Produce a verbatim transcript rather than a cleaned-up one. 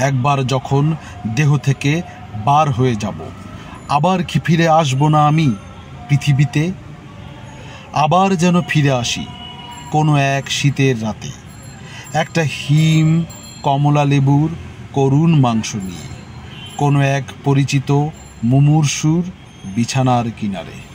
একবার যখন দেহ থেকে বার হয়ে যাব, আবার কি ফিরে আসবো না আমি পৃথিবীতে? আবার যেন ফিরে আসি কোনো এক শীতের রাতে, একটা হিম কমলা লেবুর করুণ মাংস নিয়ে, কোনো এক পরিচিত মুমূর্ষুর বিছানার কিনারে।